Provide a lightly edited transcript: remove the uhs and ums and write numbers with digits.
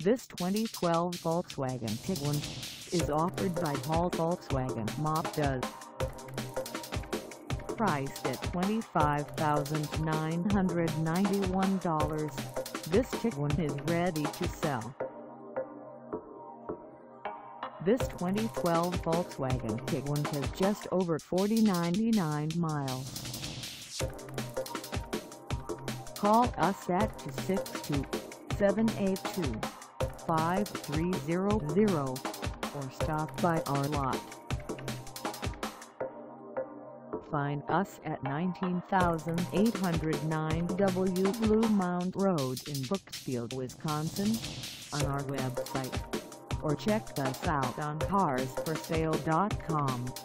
This 2012 Volkswagen Tiguan is offered by Volkswagen MAZDA. Priced at $25,991, this Tiguan is ready to sell. This 2012 Volkswagen Tiguan has just over 40,99 miles. Call us at 262-782-5300 or stop by our lot. Find us at 19809 W Bluemound Road in Brooksfield, Wisconsin, on our website, or check us out on carsforsale.com.